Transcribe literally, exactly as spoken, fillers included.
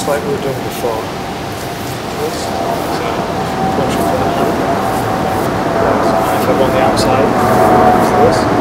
just like we were doing before. This. So, control for the hand. If I'm on the outside, it's this.